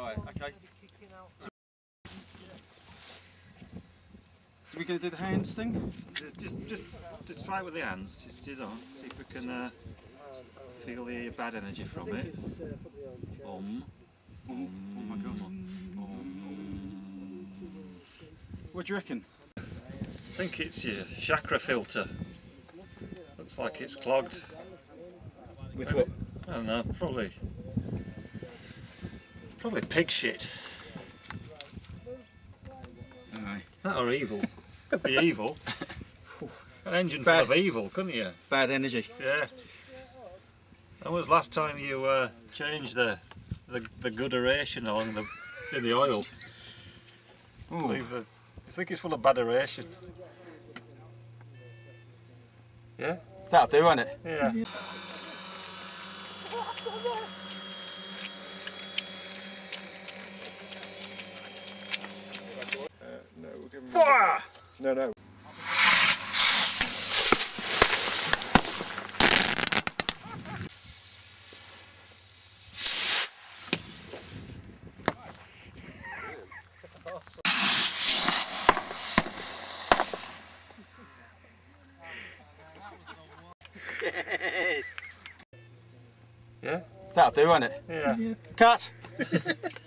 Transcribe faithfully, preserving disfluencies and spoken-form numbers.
Right, okay. So, are we going to do the hands thing? Just, just, just try it with the hands. Just, you know, see if we can uh, feel the bad energy from it. Um. Oh, oh my God. What do you reckon? I think it's your chakra filter. Looks like it's clogged. With what? I don't know, probably, probably pig shit. Aye. That or evil. Could be evil. An engine Bad. full of evil, couldn't you? Bad energy. Yeah. When was the last time you uh, changed the, the the good aeration along the in the oil? I believe the, I think it's full of bad aeration. Yeah? That'll do, won't it? Yeah. Uh, no, we'll give him Fire! No, no. Yes! Yeah? That'll do, won't it? Yeah. Cut!